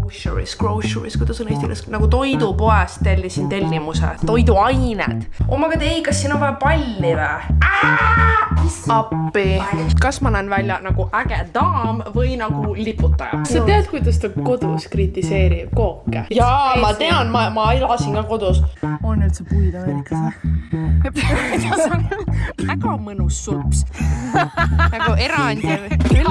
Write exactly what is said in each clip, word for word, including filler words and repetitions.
Groceries, groceries, kuidas on eesti keeles, nagu toidupoest tellisin tellimuse, toiduained. Oh my god, ei, kas siin on vaja palli või? Appi. Kas ma näen välja nagu äge daam või nagu liputaja? Sa tead, kuidas ta kodus kritiseerib kooke? Jaa, ma tean, ma, ma elasin ka kodus. On üldse puid Ameerikas või? Väga mõnus sulps. Nagu erandi küll.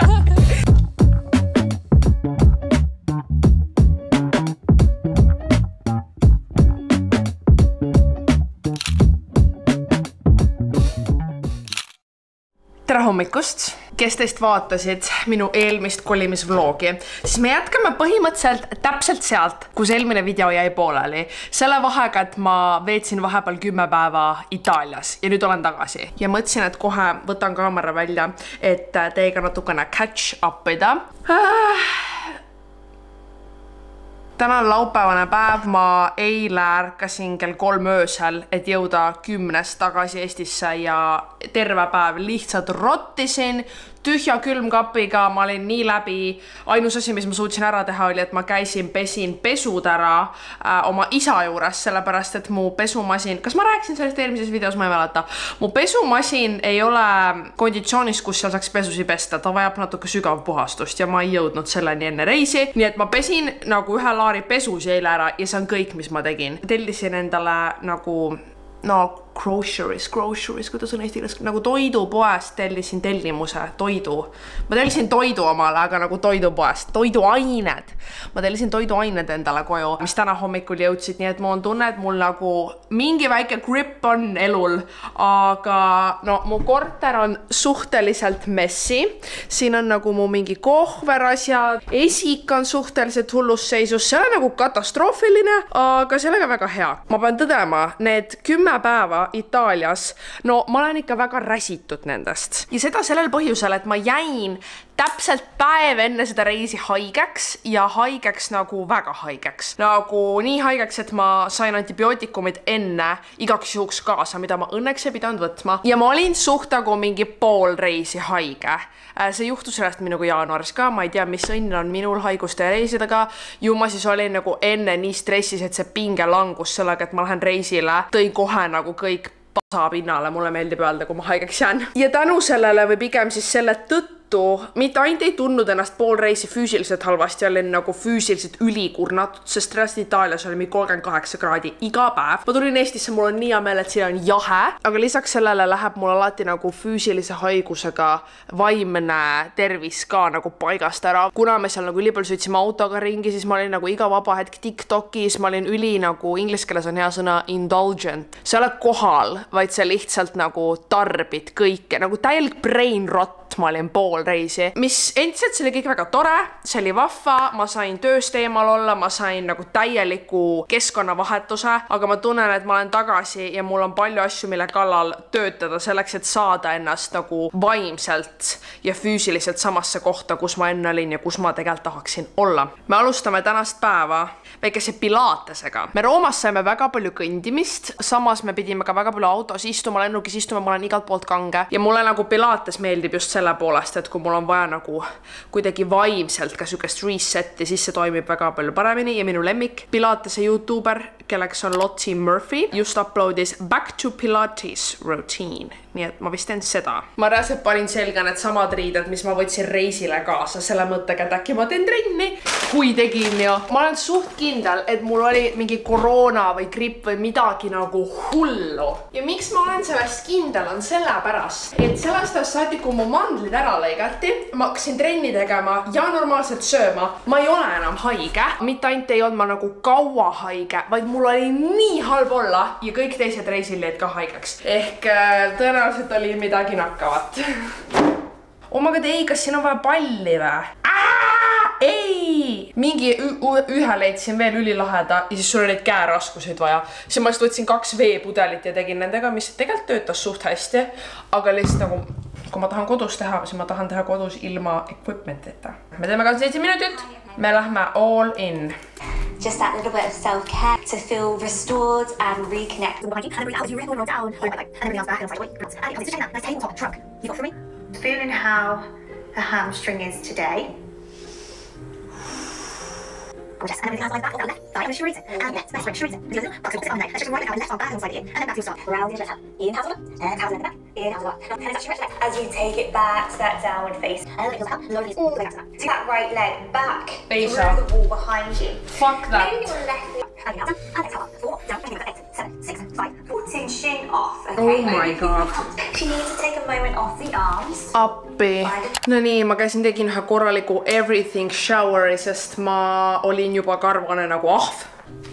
Tere hommikust, kes teist vaatasid minu eelmist kolimisvloogi, siis me jätkame põhimõtteliselt täpselt sealt, kus eelmine video jäi pooleli. Selle vahega, et ma veetsin vahepeal kümme päeva Itaalias ja nüüd olen tagasi. Ja mõtlesin, et kohe võtan kaamera välja, et teiega natukene catch up'ida. Täna on laupäevane päev, ma eile ärkasin kell kolm öösel, et jõuda kümnest tagasi Eestisse ja terve päev lihtsalt rottisin tühja külmkapiga, ma olin nii läbi. Ainus asi, mis ma suutsin ära teha, oli, et ma käisin, pesin pesud ära äh, oma isa juures, sellepärast, et mu pesumasin, kas ma rääkisin sellest eelmises videos, ma ei mäleta, mu pesumasin ei ole konditsioonis, kus seal saaks pesusi pesta, ta vajab natuke sügav puhastust ja ma ei jõudnud selleni enne reisi, nii et ma pesin nagu ühe laari pesusi eile ära ja see on kõik, mis ma tegin. Tellisin endale nagu no groceries, groceries, kuidas on eesti keeles, nagu toidupoest tellisin tellimuse, toidu. Ma tellisin toidu omale, aga nagu toidupoest, toiduained. Ma tellisin toiduained endale koju, mis täna hommikul jõudsid, nii et mul on tunne, et mul nagu mingi väike grip on elul, aga no mu korter on suhteliselt messi. Siin on nagu mu mingi kohver asjad, esik on suhteliselt hullus seisus, see on nagu katastroofiline, aga sellega väga hea. Ma pean tõdema, need kümme päeva Itaalias, no ma olen ikka väga räsitud nendest. Ja seda sellel põhjusel, et ma jäin täpselt päev enne seda reisi haigeks ja haigeks nagu väga haigeks. Nagu nii haigeks, et ma sain antibiootikumid enne igaks juhuks kaasa, mida ma õnneks ei pidanud võtma. Ja ma olin suht nagu mingi pool reisi haige. See juhtus sellest minuga jaanuaris ka, ma ei tea, mis õnn on minul haiguste ja reisidega. Ju ma siis olin nagu enne nii stressis, et see pinge langus sellega, et ma lähen reisile, tõi kohe nagu kõik pasa pinnale, mulle meeldib öelda, kui ma haigeks jään. Ja tänu sellele või pigem siis selle tõttu, mitte ainult ei tundnud ennast pool reisi füüsiliselt halvasti, olin nagu füüsiliselt ülikurnatud, sest rest Itaalias oli kolmkümmend kaheksa kraadi iga päev. Ma tulin Eestisse, mul on nii hea meel, et siin on jahe, aga lisaks sellele läheb mul alati nagu füüsilise haigusega vaimne tervis ka nagu paigast ära. Kuna me seal nagu ülipalju sõitsime autoga ringi, siis ma olin nagu iga vaba hetk TikTokis, ma olin üli nagu inglise keeles on hea sõna indulgent. Sa ei ole kohal, vaid sa lihtsalt nagu tarbid kõike, nagu täielik brain rot. Ma olin pool reisi, mis endiselt see oli kõik väga tore, see oli vahva, ma sain tööst eemal olla, ma sain nagu täieliku keskkonnavahetuse, aga ma tunnen, et ma olen tagasi ja mul on palju asju, mille kallal töötada selleks, et saada ennast nagu vaimselt ja füüsiliselt samasse kohta, kus ma enne olin ja kus ma tegelikult tahaksin olla. Me alustame tänast päeva väikese pilatesega. Me Roomas saime väga palju kõndimist, samas me pidime ka väga palju autos istuma, lennukis istuma, ma olen igalt poolt kange ja mulle nagu pilates meeldib just selle poolest, et kui mul on vaja nagu kuidagi vaimselt ka sükest resetti, siis see toimib väga palju paremini ja minu lemmik Pilatese YouTuber, kelleks on Lottie Murphy, just uploadis Back to Pilates routine. Nii et ma vist teen seda. Ma reaalselt panin selga need samad riided, mis ma võtsin reisile kaasa, selle mõttega, et äkki ma teen trenni, kui tegin ja ma olen suht kindel, et mul oli mingi koroona või gripp või midagi nagu hullu. Ja miks ma olen sellest kindel on sellepärast, et sellest saati, kui mu mandlid ära lõigati, ma hakkasin trenni tegema ja normaalselt sööma. Ma ei ole enam haige, mitte ainult ei olnud ma nagu kaua haige, vaid mul oli nii halb olla ja kõik teised reisil jäid ka haigeks. Ehk tõenäoliselt oli midagi nakkavat. Oh my god, ei, kas siin on vaja palli või? Ei! Mingi ühe leidsin veel ülilaheda ja siis sul olid käeraskuseid vaja. Siis ma just võtsin kaks veepudelit ja tegin nendega, mis tegelikult töötas suht hästi. Aga lihtsalt nagu, kui ma tahan kodus teha, siis ma tahan teha kodus ilma equipmentita. Me teeme ka seitse minutit. Me lähme all in. Just that little bit of self-care to feel restored and reconnect. And then really helps you roll down. And then really back and I was like, wait, Annie, come to check that. Nice tabletop truck. You got for me? Feeling how the hamstring is today. Gorgeous. And then everything else lies back on the left side of the Sharita. And next, nice friend Sharita. And do this, box will sit on there. Let's just right now, left arm back alongside you. And then back to your start. Round your left hand. Inhale to the and out to the back. Inhale to the back. And then touch your right leg. As you take it back to that downward face. And then it goes up, lower knees all the way back to that. To that right leg back. Face through up. the wall behind you. Fuck that. Maybe your left leg. And inhale, down, and exhale up. Four, down, and go eight, seven, six, five, four. Putting shin off, okay? Oh my god. You need to take a moment off the arms. Appi. No nii, ma käisin tegin ühe korraliku everything showeri, sest ma olin juba karvane nagu ahv.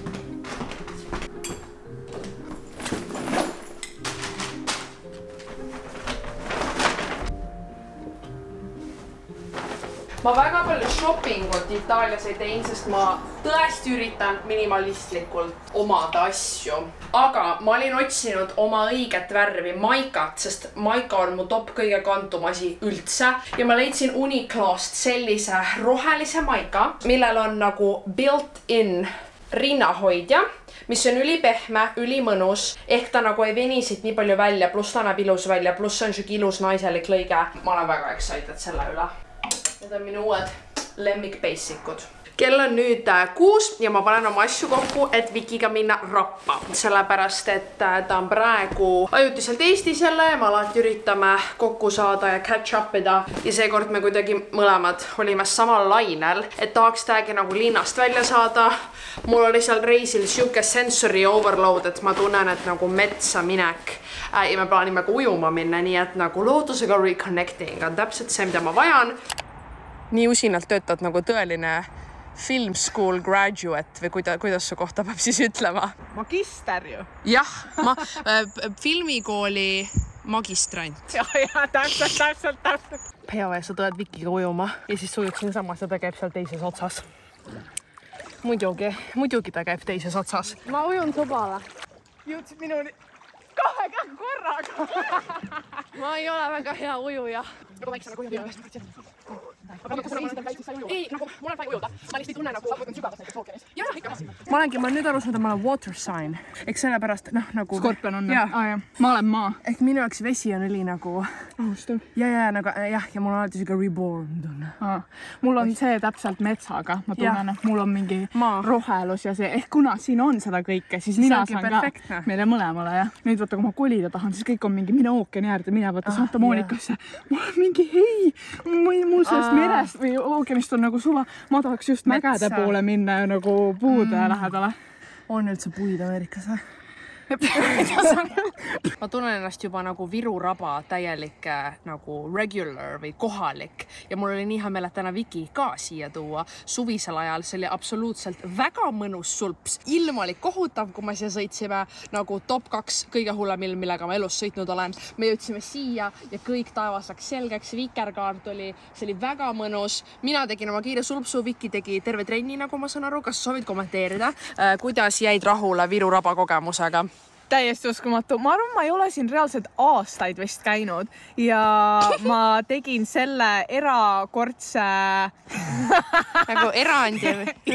Ma väga palju shoppingut Itaalias ei teinud, sest ma tõesti üritan minimalistlikult omada asju. Aga ma olin otsinud oma õiget värvi maikat, sest maika on mu top kõige kantum asi üldse. Ja ma leidsin Uniqlost sellise rohelise maika, millel on nagu built-in rinnahoidja, mis on ülipehme, ülimõnus, ehk ta nagu ei veni siit nii palju välja, pluss ta näeb ilus välja, pluss on siuke ilus naiselik lõige. Ma olen väga excited selle üle. Need on minu uued lemmik basicud. Kell on nüüd kuus ja ma panen oma asju kokku, et Vikiga minna rappa. Sellepärast, et ta on praegu ajutiselt Eestis jälle ja me alati üritame kokku saada ja catch up ida. Ja seekord me kuidagi mõlemad olime samal lainel, et tahaks täiegi nagu linnast välja saada. Mul oli seal reisil siuke sensory overload, et ma tunnen, et nagu metsa minek ja me plaanime ka ujuma minna, nii et nagu loodusega reconnecting on täpselt see, mida ma vajan. Nii usinalt töötad nagu tõeline film school graduate või kuida, kuidas su kohta peab siis ütlema? Magister ju. Jah, ma äh, filmikooli magistrant. Ja, ja, täpselt, täpselt, täpselt. Pea ja sa tõed Vikiga ujuma ja siis ujud siin samas ja ta käib seal teises otsas. Muidugi, muidugi ta käib teises otsas. Ma ujun sobale. Jõudsid minuni kahe käe korraga. Ma ei ole väga hea ujuja. Nagu väiksena kui ujub. Ei, nagu mul on vaja ujuda. Ma lihtsalt ei tunne nagu... Sa võtnud sügavast näiteks ookeanis? Jah, ikka. Ma olengi, ma nüüd aru saanud, et ma olen water sign. Eks sellepärast, noh, nagu... Skorpion on. Jah. Ah, jah. Ma olen maa. Ehk minu jaoks vesi on üli nagu... Ahustav. Ja, ja, nagu, jah, ja mul on alati siuke reborn tunne. Ah, mul on see täpselt metsaga. Ma tunnen, et mul on mingi maa. Rohelus ja see... Ehk kuna siin on seda kõike, siis mina saan perfektne. Ka meile mõlemale, jah. Nüüd võtta, kui ma kolida tahan, siis kõik on mingi mine ookeani äärde, mine võtta ah, Santa Monikasse. Mul on mingi hei, mul sellest ah. merest või ookeanist on nagu suva. Ma tahaks just Metsa. Mägede poole minna ja nagu puude mm. lähedale. On üldse puid Ameerikas või? Ma tunnen ennast juba nagu Viru raba täielik nagu regular või kohalik ja mul oli nii hea meel, et täna Viki ka siia tuua suvisel ajal. See oli absoluutselt väga mõnus sulps. Ilm oli kohutav, kui me siia sõitsime nagu top kaks kõige hullemil, millega ma elus sõitnud olen. Me jõudsime siia ja kõik taevas läks selgeks. Vikerkaart oli, see oli väga mõnus. Mina tegin oma kiire sulpsu, Viki tegi terve trenni, nagu ma saan aru. Kas soovid kommenteerida? Kuidas jäid rahule Viru raba kogemusega? Täiesti uskumatu. Ma arvan, ma ei ole siin reaalselt aastaid vist käinud ja ma tegin selle erakordse nagu erandi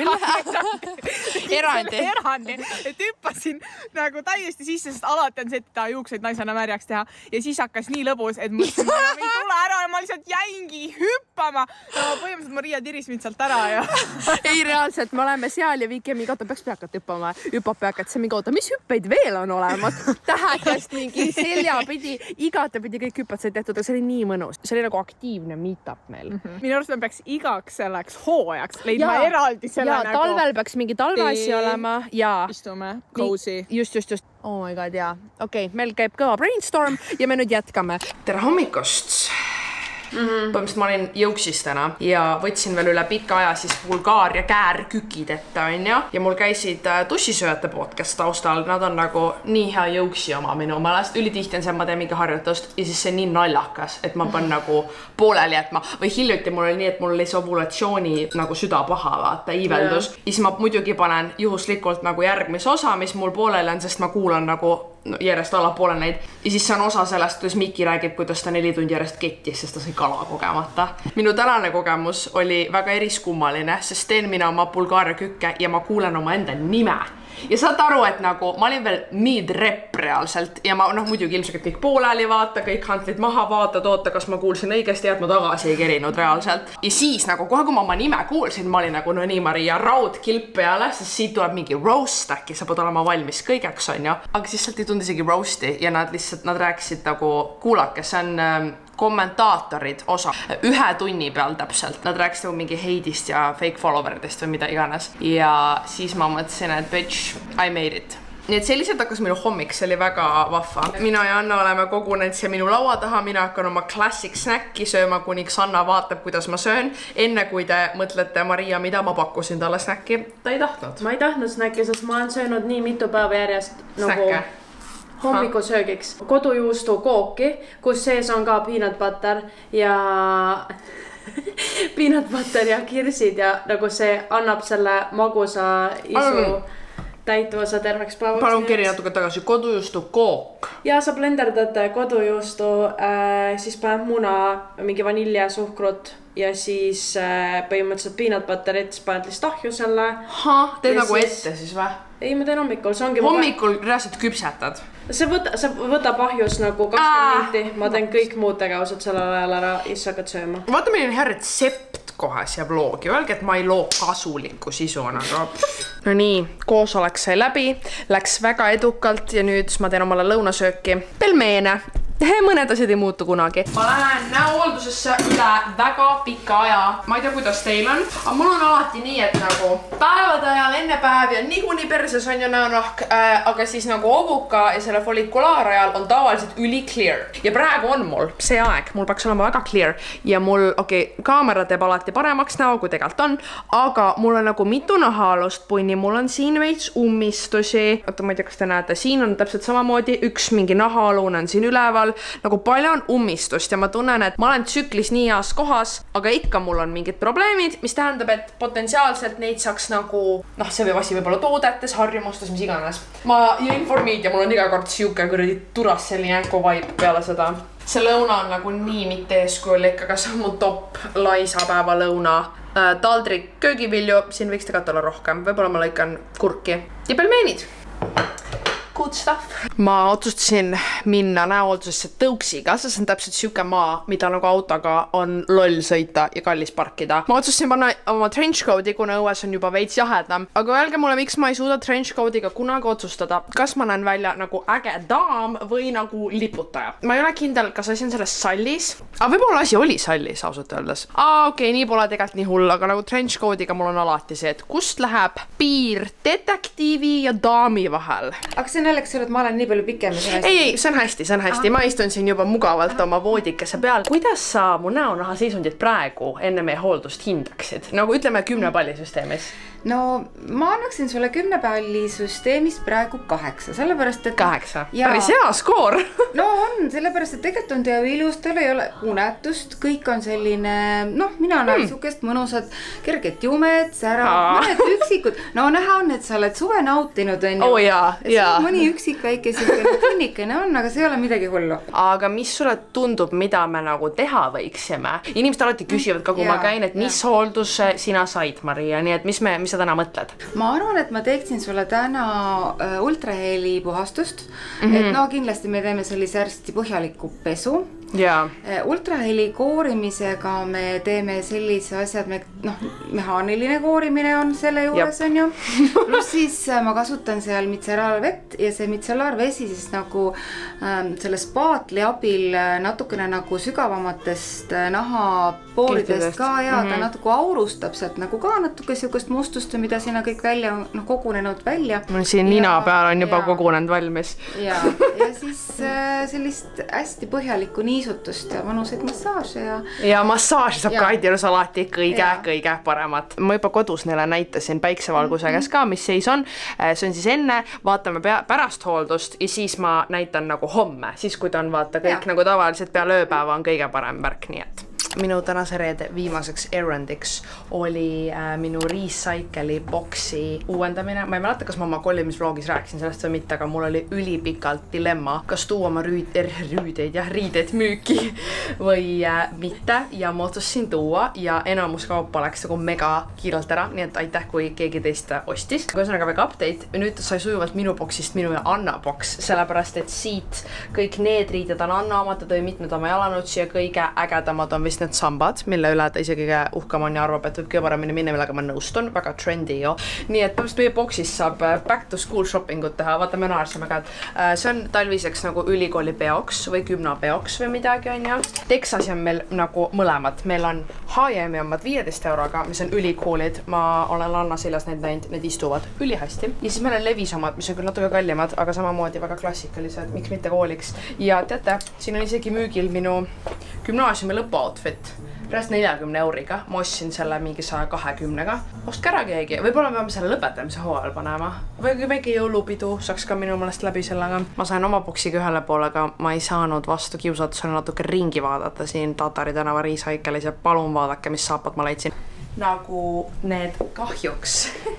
erandi erandi, et hüppasin nagu täiesti sisse, sest alati on see, et ta juukseid naisena märjaks teha ja siis hakkas nii lõbus, et mõtlesin, ma enam ei tule ära ja ma lihtsalt jäingi hüppama ja põhimõtteliselt Maria tiris mind sealt ära ja ei reaalselt, me oleme seal ja Viki ja mingi oota, peaks peakat hüppama, hüppab peakat, see mingi oota, mis hüppeid veel on tähekast mingi seljapidi, igatepidi kõik hüppad sai tehtud, aga see oli nii mõnus. See oli nagu aktiivne meetup meil. Mm-hmm. Minu arust me peaks igaks selleks hooajaks leidma ja, eraldi selle ja, nagu... talvel peaks mingi talveasi olema ja... Istume, cozy. Just, just, just. Oh my god, jaa. Okei, okay, meil käib kõva brainstorm ja me nüüd jätkame. Tere hommikust! Mm-hmm. Põhimõtteliselt ma olin jõuksis täna ja võtsin veel üle pika aja siis Bulgaaria käärkükid ette, on ja? Ja mul käisid tussisööjate podcast taustal, nad on nagu nii hea jõuksi oma minu meelest. Ülitihti on see, ma teen mingi harjutust ja siis see nii naljakas, et ma panen nagu pooleli, et ma, või hiljuti mul oli nii, et mul oli see ovulatsiooni nagu süda paha, vaata, iiveldus. Ja siis ma muidugi panen juhuslikult nagu järgmise osa, mis mul pooleli on, sest ma kuulan nagu no, järjest allapoole neid. Ja siis see on osa sellest, kuidas Miki räägib, kuidas ta neli tundi järjest kettis, sest ta sai kala kogemata. Minu tänane kogemus oli väga eriskummaline, sest teen mina oma Bulgaaria kükke ja ma kuulen oma enda nime. ja saad aru, et nagu ma olin veel mid-rep reaalselt ja ma noh muidugi ilmselt kõik pooleli vaata, kõik hantlid maha vaata, toota, kas ma kuulsin õigesti ja et ma tagasi ei kerinud reaalselt. Ja siis nagu kohe, kui ma oma nime kuulsin, ma olin nagu no nii Maria raud kilp peale, siis siit tuleb mingi roast äkki, sa pead olema valmis kõigeks on ju. Aga siis sealt ei tulnud isegi roasti ja nad lihtsalt, nad rääkisid nagu kuulake, see on ähm, kommentaatorid osa ühe tunni peal täpselt. Nad rääkisid nagu mingi heidist ja fake followeridest või mida iganes. Ja siis ma mõtlesin, et bitch, I made it. Nii et selliselt hakkas minu hommik, see oli väga vahva. Mina ja Anna oleme kogunenud siia minu laua taha, mina hakkan oma classic snacki sööma, kuniks Anna vaatab, kuidas ma söön. Enne kui te mõtlete, Maria, mida ma pakkusin talle snacki, ta ei tahtnud. Ma ei tahtnud snacki, sest ma olen söönud nii mitu päeva järjest nagu hommikusöögiks kodujuustu kooki, kus sees on ka peanut butter ja peanut butter ja kirsid ja nagu see annab selle magusa isu täituvasa terveks päevaks. Palun kiri natuke tagasi, kodujuustu kook. Ja sa blenderdad kodujuustu, äh, siis paned muna, mingi vanilja, suhkrut ja siis äh, põhimõtteliselt peanut butterit, siis paned lihtsalt ahju selle. Ha, teed nagu siis... ette siis või? Ei, ma teen hommikul, see ongi... Hommikul reaalselt küpsetad? See, võta, see võtab ahjus nagu kakskümmend minti, ma teen kõik muud tegevused sellel ajal ära ja siis hakkad sööma. Vaata, meil on hea retsept kohe siia vlogi, öelge, et ma ei loo kasulikku sisu nagu. No nii, koosolek sai läbi, läks väga edukalt ja nüüd ma teen omale lõunasööki pelmeene. Mõned asjad ei muutu kunagi. Ma lähen näohooldusesse üle väga pika aja. Ma ei tea, kuidas teil on, aga mul on alati nii, et nagu päevade ajal enne päevi on niikuinii perses on ju näonahk, äh, aga siis nagu ovuka ja selle folikulaarajal on tavaliselt üli clear. Ja praegu on mul see aeg, mul peaks olema väga clear ja mul, okei, okay, kaamera teeb alati paremaks näo, kui tegelikult on, aga mul on nagu mitu nahaalust punni, mul on siin veits ummistusi. Oota, ma ei tea, kas te näete, siin on täpselt samamoodi, üks mingi nahaalune on siin üleval. Nagu palju on ummistust ja ma tunnen, et ma olen tsüklis nii heas kohas, aga ikka mul on mingid probleemid, mis tähendab, et potentsiaalselt neid saaks nagu, noh, see või asi võib-olla toodetes, harjumustes, mis iganes. Ma jõin formiid ja mul on iga kord siuke kuradi Duracell'i jänku vibe peale seda. See lõuna on nagu nii mitte eeskujulik, aga see on mu top laisapäeva lõuna. Taldrik köögivilju, siin võiks tegelikult olla rohkem, võib-olla ma lõikan kurki ja pelmeenid. Good stuff. Ma otsustasin minna näohooldusesse tõuksiga, sest see on täpselt siuke maa, mida nagu autoga on loll sõita ja kallis parkida. Ma otsustasin panna oma trenchcoat'i, kuna õues on juba veits jahedam. Aga öelge mulle, miks ma ei suuda trenchcoat'iga kunagi otsustada, kas ma näen välja nagu äge daam või nagu liputaja. Ma ei ole kindel, kas asi on selles sallis. Aga võib-olla asi oli sallis, ausalt öeldes. Aa, okei, okay, nii pole tegelikult nii hull, aga nagu trenchcoat'iga mul on alati see, et kust läheb piir detektiivi ja daami vahel. Aga see on jälleks selle, et ma olen nii palju pikem. Ei, ei, see on hästi, see on hästi. Ma istun siin juba mugavalt oma voodikese peal. Kuidas sa mu näonaha seisundit praegu enne meie hooldust hindaksid? Nagu ütleme kümne palli süsteemis. No, ma annaksin sulle kümne palli süsteemist praegu kaheksa, sellepärast, et... Kaheksa? Päris hea skoor! No on, sellepärast, et tegelikult on teie ilus, teil ei ole unetust, kõik on selline, noh, mina näen hmm. sukest mõnusad, kerget jumed, sära, mõned üksikud. No näha on, et sa oled suve nautinud, on ju. Oh jaa, jaa. Mõni üksik väike selline tunnikene on, aga see ei ole midagi hullu. Aga mis sulle tundub, mida me nagu teha võiksime? Inimesed alati küsivad ka, kui ja, ma käin, et mis ja. hooldus sina said, Maria, nii et mis me, mis sa täna mõtled? Ma arvan, et ma teeksin sulle täna uh, ultraheli puhastust, mm -hmm. et no kindlasti me teeme sellise hästi põhjaliku pesu. Yeah. Ultraheli koorimisega me teeme sellise asjad, me, noh, mehaaniline koorimine on selle juures, on ju. Plus siis ma kasutan seal mitselaarvett ja see mitselaarvesi siis nagu ähm, selle spaatli abil natukene nagu sügavamatest nahapooridest ka ja mm -hmm. ta natuke aurustab sealt nagu ka natuke siukest mustust, mida sinna kõik välja on noh, kogunenud välja. Siin nina peal on juba ja, kogunenud valmis. Ja, ja siis äh, sellist hästi põhjalikku nii niisutust ja vanuseid massaaže ja... Ja massaaž saab ka Aidilus alati kõige, ja. kõige paremat. Ma juba kodus neile näitasin päiksevalguse käes ka, mis seis on. See on siis enne, vaatame pea, pärast hooldust ja siis ma näitan nagu homme, siis kui ta on vaata kõik ja. Nagu tavaliselt peale ööpäeva on kõige parem värk, nii et minu tänase reede viimaseks erandiks oli äh, minu Recycle'i boksi uuendamine. Ma ei mäleta, kas ma oma kollimisvlogis rääkisin sellest või mitte, aga mul oli ülipikalt dilemma, kas tuua oma rüüd, er, rüüdeid ja riideid müüki või äh, mitte. Ja ma otsustasin tuua ja enamus kaupa läks nagu mega kiirelt ära, nii et aitäh, kui keegi teist ostis. Ühesõnaga väga update. Nüüd sai sujuvalt minu boksist minu ja Anna boks, sellepärast et siit kõik need riided on Anna omad, ta tõi mitmed oma jalanutsi ja kõige ägedamad on vist need sambad, mille üle ta isegi uhkem on ja arvab, et võib kõige paremini minna, millega ma nõustun. Väga trendy jo. Nii et põhimõtteliselt meie boksist saab back to school shoppingut teha. Vaata, me naersime ka, et see on talviseks nagu ülikooli peoks või gümna peoks või midagi on ja. Texasi on meil nagu mõlemad. Meil on H ja M omad viieteist euroga, mis on ülikoolid. Ma olen Anna seljas neid näinud, need istuvad ülihästi. Ja siis meil on Levis omad, mis on küll natuke kallimad, aga samamoodi väga klassikalised, miks mitte kooliks. Ja teate, siin on isegi müügil minu gümnaasiumi lõpu outfit. Pärast neljakümne euriga. Ma ostsin selle mingi saja kahekümnega. Ostke ära keegi. Võib-olla me peame selle lõpetamise hooajal panema. Või väike jõulupidu saaks ka minu mõelest läbi sellega. Ma sain oma boksiga ühele poole, aga ma ei saanud vastu kiusatusele natuke ringi vaadata siin Tatari tänava Recycle'is ja palun vaadake, mis saapad ma leidsin. Nagu need kahjuks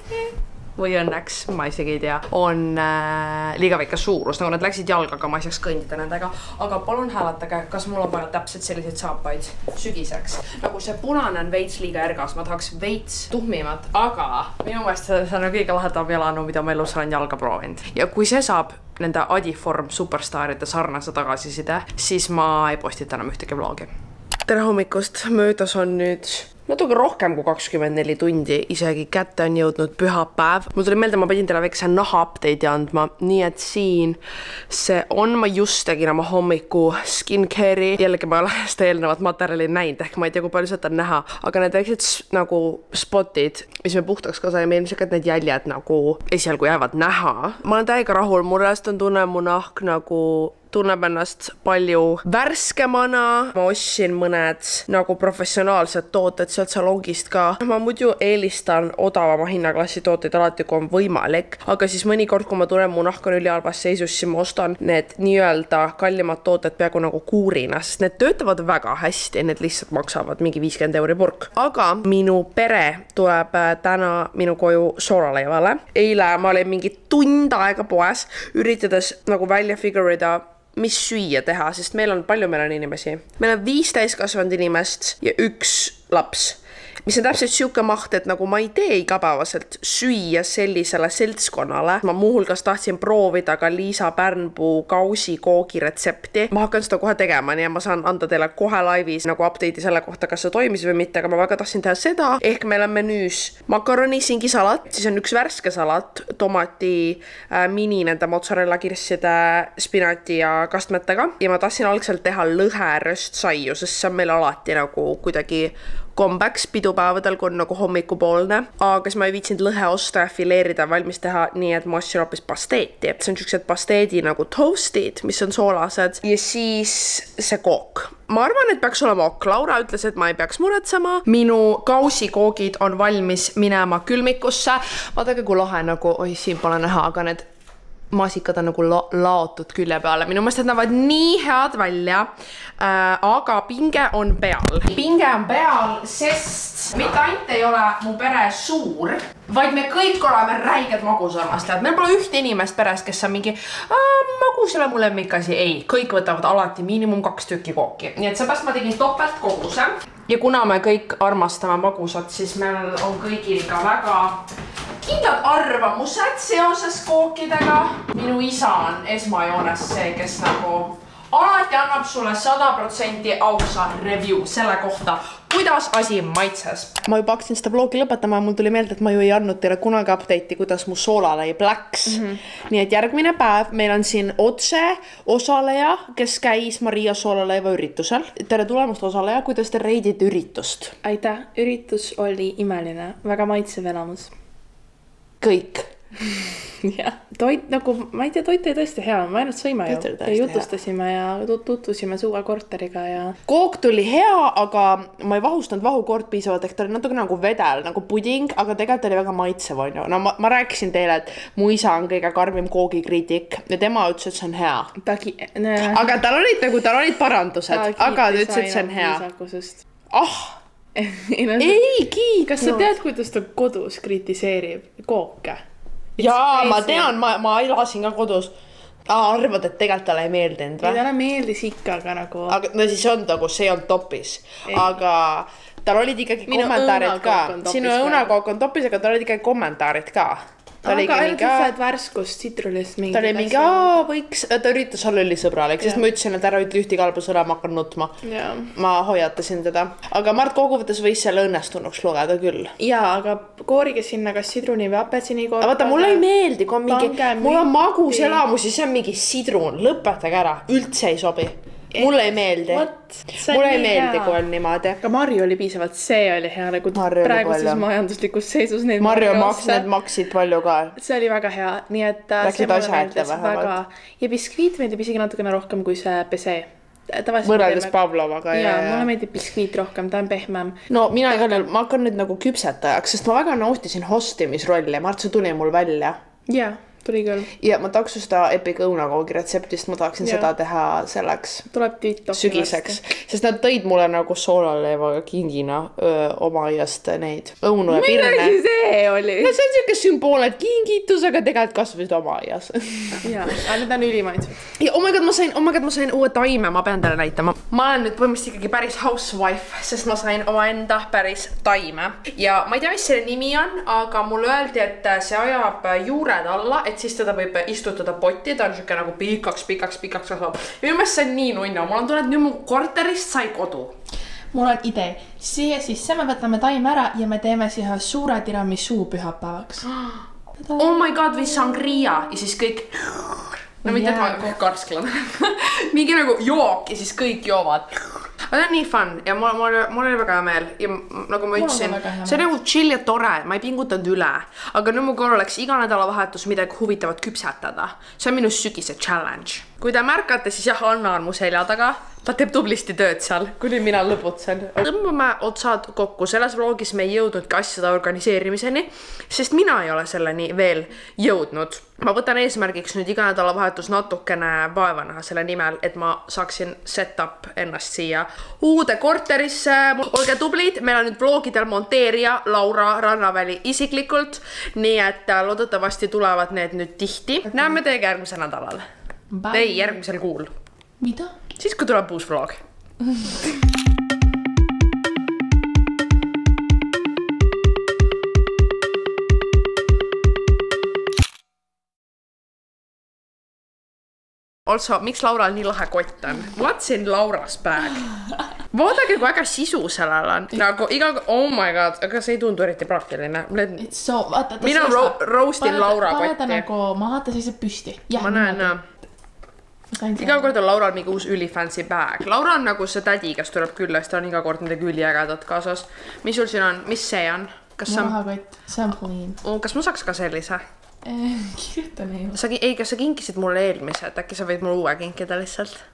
või õnneks, ma isegi ei tea, on äh, liiga väike suurus, nagu nad läksid jalgaga, ma ei saaks kõndida nendega, aga palun hääletage, kas mul on vaja täpselt selliseid saapaid sügiseks. Nagu see punane on veits liiga ergas, ma tahaks veits tuhmimat, aga minu meelest see on kõige lahedam jalanu, mida ma elus olen jalga proovinud. Ja kui see saab nende Adiform superstaaride sarnase tagasiside, siis ma ei postita enam ühtegi vlogi. Tere hommikust, möödas on nüüd natuke rohkem kui kakskümmend neli tundi, isegi kätte on jõudnud pühapäev. Mul tuli meelde, ma pidin teile väikse naha update'i andma, nii et siin see on, ma just tegin oma hommiku skincare'i. Jällegi ma olen seda eelnevat materjali näinud, ehk ma ei tea, kui palju seda on näha, aga need väiksed nagu spotid, mis me puhtaks ka saime, ilmselt need jäljed nagu esialgu jäävad näha. Ma olen täiega rahul, murest on tunne mu nahk nagu tunneb ennast palju värskemana. Ma ostsin mõned nagu professionaalsed tooted sealt salongist ka. Ma muidu eelistan odavama hinnaklassi tooteid alati, kui on võimalik. Aga siis mõnikord, kui ma tunnen, mu nahk on ülihalvas seisus, siis ma ostan need nii-öelda kallimad tooted peaaegu nagu kuurina, sest need töötavad väga hästi. Need lihtsalt maksavad mingi viiskümmend euri purk. Aga minu pere tuleb täna minu koju soolaleivale. Eile ma olin mingi tund aega poes, üritades nagu välja figurida, mis süüa teha, sest meil on palju, meil on inimesi. Meil on viis täiskasvanud inimest ja üks laps. Mis on täpselt siuke maht, et nagu ma ei tee igapäevaselt süüa sellisele seltskonnale. Ma muuhulgas tahtsin proovida ka Liisa Pärnpuu kausi koogi retsepti. Ma hakkan seda kohe tegema, nii ma saan anda teile kohe laivis nagu update'i selle kohta, kas see toimis või mitte, aga ma väga tahtsin teha seda. Ehk meil on menüüs makaroni singisalat, siis on üks värske salat, tomati äh, mini nende mozzarella kirsside, spinati ja kastmetega. Ja ma tahtsin algselt teha lõhe röstsaiu, sest see on meil alati nagu kuidagi kombeks pidupäevadel, kui on nagu hommikupoolne. Aga siis ma ei viitsinud lõhe osta ja fileerida valmis teha, nii et ma ostsin hoopis pasteeti. See on siuksed pasteedi nagu toastid, mis on soolased. Ja siis see kook. Ma arvan, et peaks olema ok. Laura ütles, et ma ei peaks muretsema. Minu kausikoogid on valmis minema külmikusse. Vaadake, kui lahe nagu, oi, siin pole näha, aga need maasikad on nagu la laotud külje peale. Minu mõelest, et näevad nii head välja, äh, aga pinge on peal. Pinge on peal, sest mitte ainult ei ole mu pere suur, vaid me kõik oleme räiged magusarmastajad. Meil pole ühte inimest peres, kes on mingi magusele mu lemmikasi. Ei, kõik võtavad alati miinimum kaks tükki kooki. Nii et seepärast ma tegin topelt koguse. Ja kuna me kõik armastame magusat, siis meil on kõigil ka väga kindlad arvamused seoses kookidega. Minu isa on esmajoones see, kes nagu alati annab sulle sada protsenti ausa review selle kohta, kuidas asi maitses. Ma juba hakkasin seda vlogi lõpetama ja mul tuli meelde, et ma ju ei andnud teile kunagi update'i, kuidas mu soolaleib läks. Mm -hmm. Nii et järgmine päev meil on siin otse osaleja, kes käis Maria soolaleiva üritusel. Tere tulemast osaleja, kuidas te reidite üritust? Aitäh, üritus oli imeline, väga maitsev elamus. Kõik. Ja, toit nagu, ma ei tea, toit oli tõesti hea, ma ainult sõime ju ja jutustasime ja tutvusime suve korteriga ja... Kook tuli hea, aga ma ei vahustanud vahukoort piisavalt, ehk ta oli natuke nagu vedel, nagu puding, aga tegelikult oli väga maitsev on ju. No ma, ma rääkisin teile, et mu isa on kõige karmim koogikriitik ja tema ütles, et see on hea. Ta ki... Aga tal olid nagu, tal olid parandused, aga ta ütles, et see on hea. ah, ei, no, ei kiitnud. kas sa tead, kuidas ta kodus kritiseerib kooke? Jaa, ma tean, ma, ma elasin ka kodus. Aa, arvad, et tegelikult talle ei meeldinud või? Talle meeldis ikka, aga nagu... Aga no siis on ta, kus see on topis. Ei. Aga tal olid ikkagi Minu kommentaarid ka. Sinu praegu. õunakook on topis, aga tal olid ikkagi kommentaarid ka. Ta aga ainult mingi... saad värskust, citrulist mingi. Ta oli mingi, aa, võiks... Ta üritas olla ülisõbralik, sest ma ütlesin, et ära ütle ühti kalbu sõna, ma hakkan nutma. Ja. Ma hoiatasin teda. Aga Mart kokkuvõttes võis selle õnnestunuks lugeda küll. Jaa, aga koorige sinna kas sidruni või apelsinikorv. Aga vaata, mulle ei meeldi, kui on mingi... Mul on magus elamus ja see on mingi sidrun. Lõpetage ära. Üldse ei sobi. Mulle ei meeldi. Mulle ei meeldi, kui on niimoodi. Aga Marju oli piisavalt, see oli hea, nagu praeguses majanduslikus seisus. Marju maks, need maksid palju ka. See oli väga hea, nii et Läksid asja ette vähemalt. Ja biskviit meeldib isegi natukene rohkem kui see pese. Võrreldes Pavlovaga. Jaa, mulle meeldib biskviit rohkem, ta on pehmem. No mina igal juhul, ma hakkan nüüd nagu küpsetajaks, sest ma väga nautisin hostimisrolli. Mart, see tuli mul välja. Jaa. Tuli küll. Ja ma tahaks seda Epic õunakoogi retseptist, ma tahaksin ja. seda teha selleks tuleb sügiseks. Sest nad tõid mulle nagu soolaleevaga kingina öö, oma aiast neid õunu ja pirne. Midagi see oli? No see on siuke sümbool, et kingitus, aga tegelikult kasvasid oma aias. Jaa, aga need on ülimainsed. Ja oh my god, ma sain, oh my god, ma sain uue taime, ma pean teile näitama. Ma olen nüüd põhimõtteliselt ikkagi päris housewife, sest ma sain omaenda päris taime. Ja ma ei tea, mis selle nimi on, aga mulle öeldi, et see ajab juured alla, et siis teda võib istutada potti, ta on siuke nagu pikaks, pikaks, pikaks kasvab. Ja minu meelest see on nii nunna, mul on tunne, et nüüd mu korterist sai kodu. Mul on idee. Siia sisse me võtame taime ära ja me teeme siia suure tiramisu pühapäevaks. Oh my god, või sangria ja siis kõik... No mitte, et ma karsklan. Mingi nagu jook ja siis kõik joovad. Aga see on nii fun ja mul, mul, mul oli väga hea meel ja nagu ma ütlesin, see on nagu chill ja tore, ma ei pingutanud üle. Aga nüüd mu korral oleks iga nädalavahetus midagi huvitavat küpsetada. See on minu sügise challenge. Kui te märkate, siis jah, Anna on mu selja taga. Ta teeb tublisti tööd seal, kuni mina lõputsen. Tõmbame otsad kokku. Selles vlogis me ei jõudnudki asjade organiseerimiseni, sest mina ei ole selleni veel jõudnud. Ma võtan eesmärgiks nüüd iga nädalavahetus natukene vaeva näha selle nimel, et ma saaksin set up ennast siia uude korterisse. Olge tublid, meil on nüüd vlogidel monteerija Laura Rannaväli isiklikult, nii et loodetavasti tulevad need nüüd tihti. Näeme teiega järgmisel nädalal. Ei, järgmisel kuul. Mida? Siis kui tuleb uus vlog. Also, miks Laural nii lahe kott on? What's in Laura's bag? Vaadake, kui äge sisu sellel on. Nagu iga... Oh my god, aga see ei tundu eriti praktiline. It's so... Vaata, mina ro roastin Laura kotti. Pane ta nagu maha, ta seisab püsti. Ma näen, näen. Iga kord on Laural mingi uus ülifancy bag. Laura on nagu see tädi, kes tuleb külla, sest ta on iga kord midagi üliägedat kaasas. Mis sul siin on? Mis see on? Mahakott, see on plain. Kas ma saaks ka sellise? Kirjuta neile. Ei, kas sa kinkisid mulle eelmise, et äkki sa võid mulle uue kinkida lihtsalt?